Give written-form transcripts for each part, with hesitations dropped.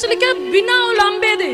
लिखा बिना उलांबे दे।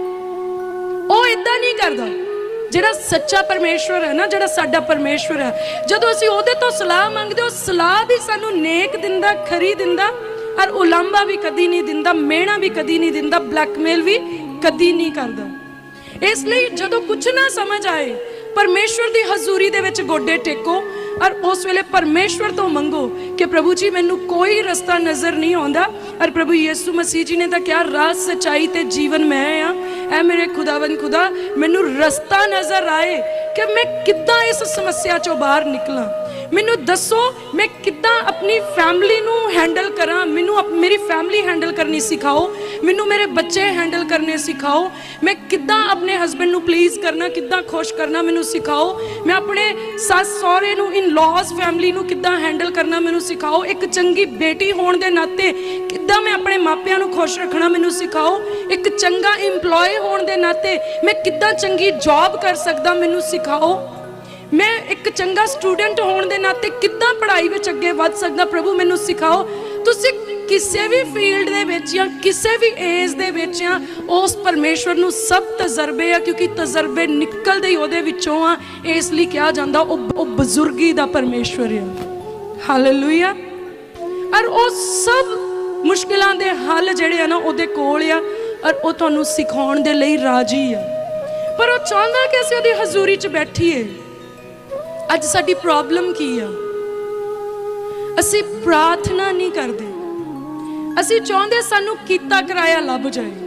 वो इदां नहीं करता। जिहड़ा सच्चा परमेश्वर है ना, जिहड़ा साडा परमेश्वर है, जदों असीं उहदे तो सलाह मंगदे, सलाह भी सानू नेक दिंदा, खरी दिंदा, और उलांबा भी कदी नहीं दिंदा, मेहना भी कदी नहीं दिंदा, ब्लैकमेल भी कदी नहीं करदा। इसलिए जदों कुछ ना समझ आए, परमेश्वर की हजूरी दे विच गोडे टेको और उस वेले परमेश्वर तो मंगो कि प्रभु जी मैनू कोई रस्ता नज़र नहीं आता। और प्रभु यीशु मसीह जी ने तो क्या, राह सच्चाई ते जीवन मैं हाँ, ऐ मेरे खुदावन खुदा मैनू रस्ता नज़र आए कि मैं किद्दां इस समस्या चों बाहर निकलां। मैनू दसो मैं किद्दां अपनी फैमिली नू हैंडल करा, मैनू मेरी फैमिली हैंडल करनी सिखाओ, मैनू मेरे बच्चे हैंडल करने सिखाओ, मैं किद्दां अपने हस्बैंड नू प्लीज़ करना, किद्दां खुश करना मैनू सिखाओ, मैं अपने सस सहुरे नू इन लॉज फैमिली नू किद्दां हैंडल करना मैनू सिखाओ, एक चंगी बेटी होने के नाते किद्दां मैं अपने मापियां नू खुश रखना मैनू सिखाओ, एक चंगा इंपलॉय होने के नाते मैं किद्दां चंगी जॉब कर सकदा मैनू सिखाओ, मैं एक चंगा स्टूडेंट होने के नाते किद्दां पढ़ाई में अगे वध सकदा प्रभु मैनू सिखाओ। तुसीं किसी भी फील्ड दे विच या किसी भी एज दे विच या उस परमेश्वर नू सब तजर्बे आ, क्योंकि तजर्बे निकलदे ही उहदे विचों आ, इसलिए कहा जांदा ओ बुजुर्गी दा परमेश्वर है। हालेलुया। और वो सब मुश्किलों के हल जिहड़े आ ना उहदे कोल आ, और वो तुहानू सिखाउण दे लई राजी आ, पर वो चाहुंदा कि असीं उहदी हजूरी च बैठीए। अज साडी प्रॉब्लम की आ, असी प्रार्थना नहीं करते, असी चाहते सानू कीता कराया लभ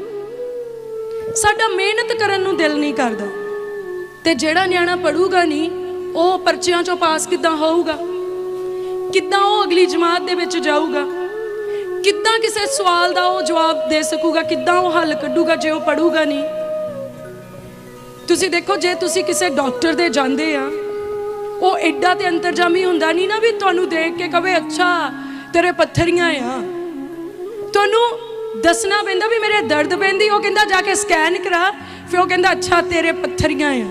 जाए, साडा मेहनत करन नू दिल नहीं करता। ते जेड़ा न्याणा पढ़ूगा नहीं वो परचियां चों पास किद्दां होऊगा, किद्दां वो अगली जमात दे विच जाऊगा, किद्दां किसी सवाल दा वो जवाब दे सकूगा, किद्दां वो हल कड्डूगा जे वो पढ़ूगा नहीं। तुसीं देखो जे तुसीं किसी डॉक्टर दे जांदे आ, वो एडा ते अंतरजामी हुंदा नहीं ना भी तुहानू देख के कहे अच्छा तेरे पत्थरियां आ, तुहानू दसना पैंदा भी मेरे दर्द पैंदी, वो कहंदा जाके स्कैन करा, फिर वो कहंदा अच्छा तेरे पत्थरियां आ।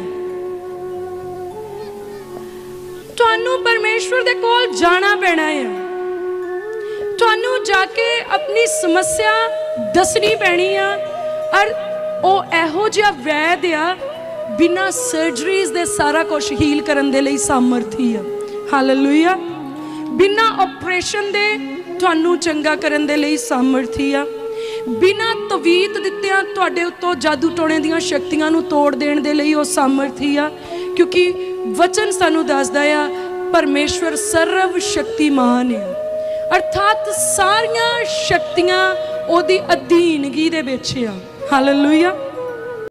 तुहानू परमेश्वर दे कोल जाना पैना है, तुहानू जाके अपनी समस्या दसनी पैनी आ, और वो इहो जिहा वैद आ बिना सर्जरीज दे सारा कुछ हील करन दे लई सामर्थी है। हालेलुया। बिना ऑपरेशन दे तुहानू चंगा करन दे लई सामर्थी है, बिना तवीत दित्तियां तुहाडे उत्तों जादू टोणे दीयां शक्तियां नू तोड़ देण दे लई वो सामर्थी है, क्योंकि वचन सानू दसदा आ परमेश्वर सर्व शक्तिमान है, अर्थात सारियां शक्तियां ओदी अधीनगी दे विच आ। हालेलुया।